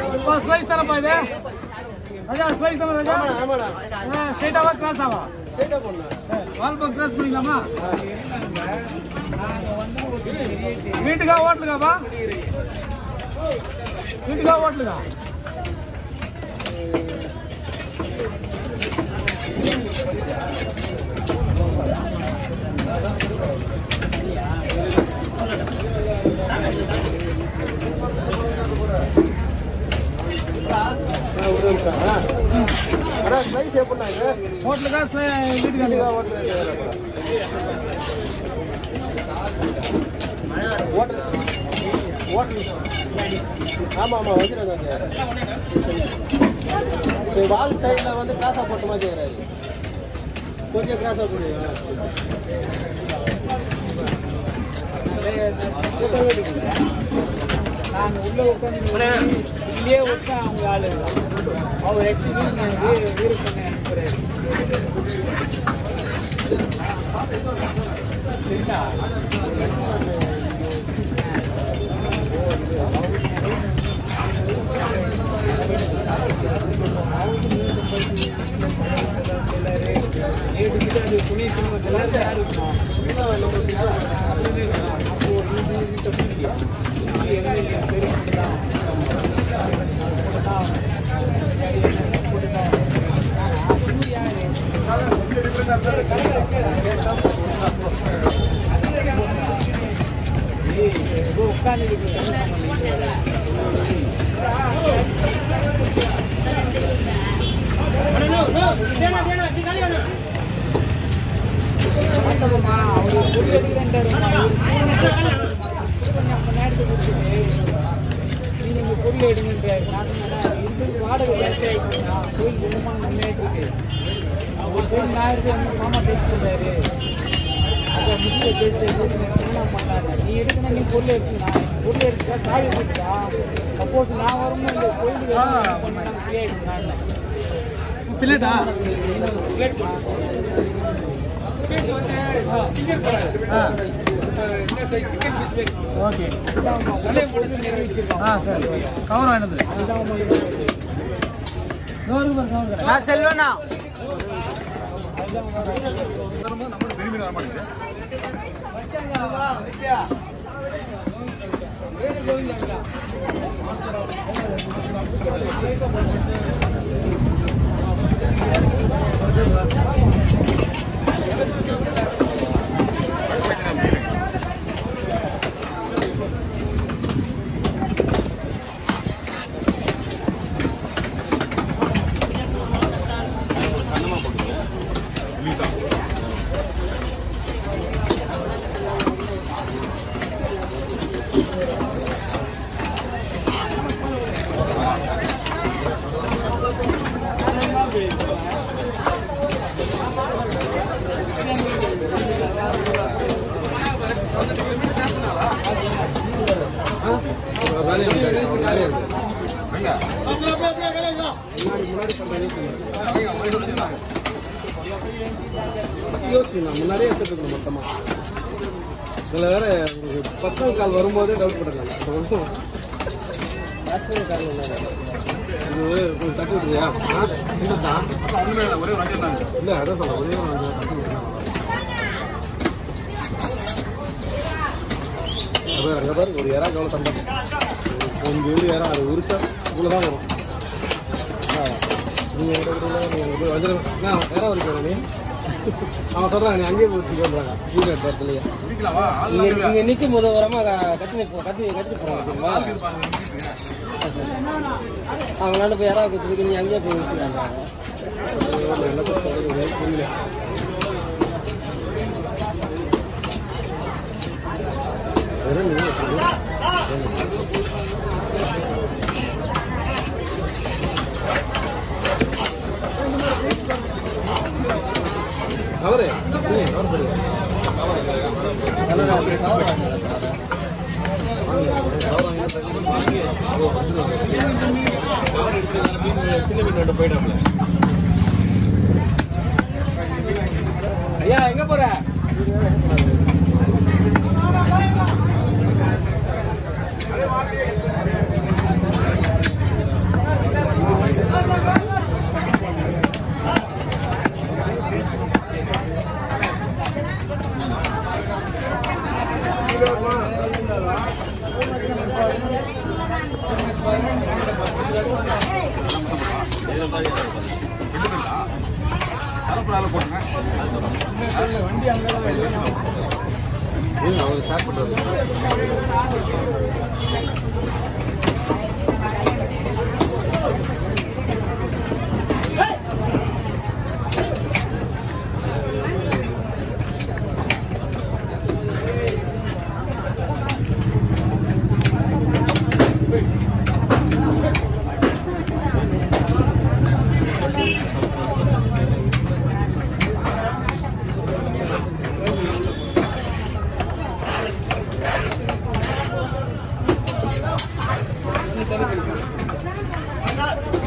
Slice தானப்பா இது ராஜா slice தானே ராஜா ஆமாடா ஸ்ட்ரைட்டாவா கிராஸாவா ஸ்ட்ரைட்டா போடலாம் வால் பக்கம் கிராஸ் பண்ணிக்கலாமா வீட்டுக்கா ஹோட்டலுக்காப்பா வீட்டுக்கா ஹோட்டலுக்கா ஸ்லைஸ் எப்படின்னா இது ஹோட்டலுக்கா வீட்டுக்கா ஹோட்டல் ஆமாம் ஆமாம் வச்சுருந்தாங்க வால் சைடில் வந்து கிராஸாக போட்ட மாதிரி செய்கிறாரு கொஞ்சம் கிராஸாக போடுவீங்க நாங்கள் உள்ளே உட்காந்து இல்லையே உட்கா அவங்க ஆள் அவர் எக்ஸிபியூட் எனக்கு வீடு பண்ணி அனுப்புகிறாரு சரிங்களா அது புனிய சினிமாத்தில் யார் இருக்கணும் பொருள் எடுங்கன்றாரு வாடகை ஜாஸ்தி ஆகிடுச்சுன்னா கோயில் விதமான முன்னேற்று இருக்கு ஒரு கோயில் ஞாயிறு மாமா பேசிக்கிறாரு அதை முடிச்சு பேசுனா பண்ணாரு நீ எடுக்கணும் நீ பொருள் எடுத்துனா பொருள் எடுத்துட்டா சாவி போட்டுட்டா சப்போஸ் நான் வரும்போது இந்த கோயிலுக்கு ஃப்ரீ ஆகிடும் நான் பிளேட்டா ஓகே சரி கவர் வாங்கினது செல்வனா யோசிக்கணும் முன்னாடியே எடுத்துட்டு மொத்தமாக இதில் வேற உங்களுக்கு பர்சனல் கால் வரும்போதே டவுட் பண்ணுறாங்க கால் இது கொஞ்சம் தட்டி விட்டுறியா சின்னதான் ஒரே வஞ்சம் தான் இல்லை அதான் சொல்ல ஒரே வஞ்சம் தட்டி விட்டுருக்காங்க அதான் அங்கே பாரு ஒரு இறா கவலை சம்பளம் கொஞ்சம் வீடு இறா அது உரிச்சா இவ்வளோ தான் வரும் நீங்கள் நீங்கள் போய் வஞ்சிரம் இறா வரைக்கும் நீ அவன் சொல்கிறாங்க நீ அங்கேயே போய் சொல்கிறாங்க வீடு இடத்துலையே இங்கே நிற்கும் போது வரமா கத்தி போகிறாங்க அவங்களால போய் யாராவது கொடுத்துருக்கு நீ அங்கேயே போய் வச்சுக்காங்க புரியல அவரே சின்ன மீன் போயிடாமல ஐயா எங்க போற வண்டி அங்கதான் அவங்க ஸ்டார்ட் பண்ணுறது Thank you.